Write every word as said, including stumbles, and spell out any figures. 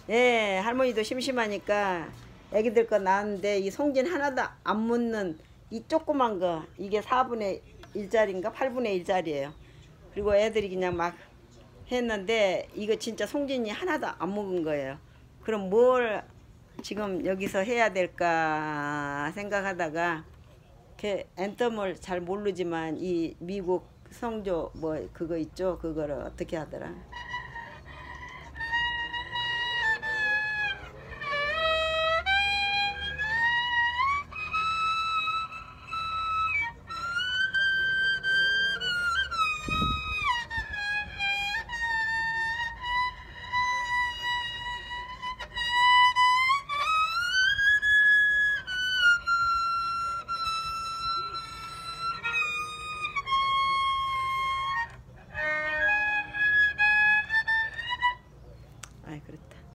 예, 할머니도 심심하니까 애기들 거 낳았는데 이 송진 하나도 안 묻는 이 조그만 거 이게 사분의 일짜리인가 팔분의 일짜리예요. 그리고 애들이 그냥 막 했는데 이거 진짜 송진이 하나도 안 묵은 거예요. 그럼 뭘 지금 여기서 해야 될까 생각하다가 그 앤텀을 잘 모르지만 이 미국 성조 뭐 그거 있죠? 그거를 어떻게 하더라? 아이 그렇다.